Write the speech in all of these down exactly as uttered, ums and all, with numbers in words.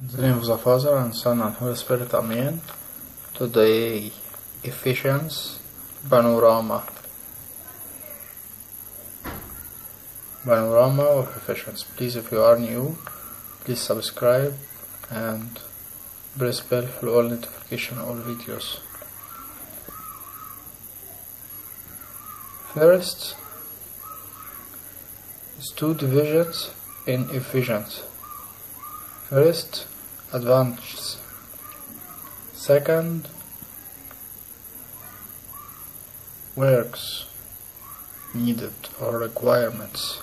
In the name of the Father, and Son, and Holy Spirit, Amen. Today, Ephesians Panorama. Panorama of Ephesians. Please, if you are new, please subscribe and press bell for all notification, all videos. First is two divisions in Ephesians. First, advantages. Second, works needed or requirements.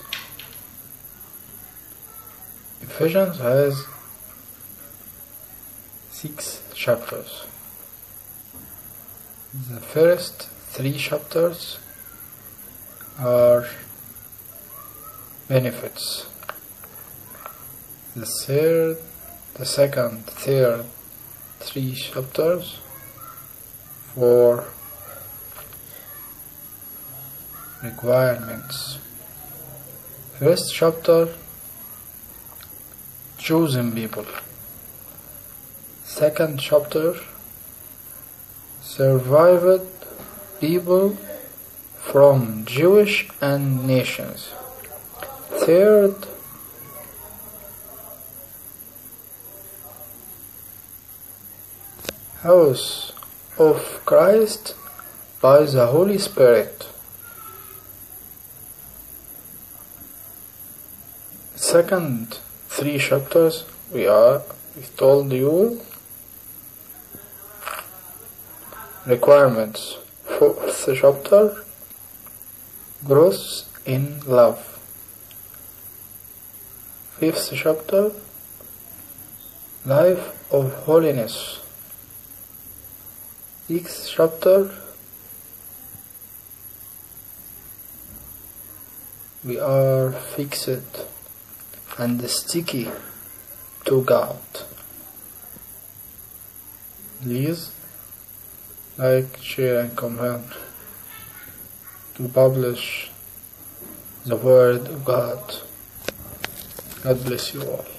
Ephesians has six chapters. The first three chapters are benefits. The third, the second, third, three chapters for requirements. First chapter, chosen people. Second chapter, survived people from Jewish and nations. Third, house of Christ by the Holy Spirit. Second three chapters we are we told you requirements. Fourth chapter, growth in love. Fifth chapter, life of holiness. Sixth chapter, we are fixed and sticky to God. Please like, share and comment to publish the word of God. God bless you all.